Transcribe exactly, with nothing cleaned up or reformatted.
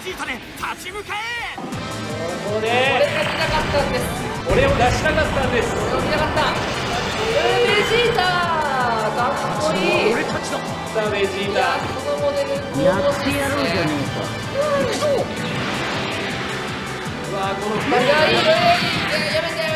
ジータで立ち向かえ。 ここでこれが見たかったんです。 これを出したかったんです。 これを見たかった。ベジータかっこいい。 俺たちのさあベジーいやタ、 このモデルやってやろうじゃね行くぞ。 うわこのふたりいやいいね。いややめて。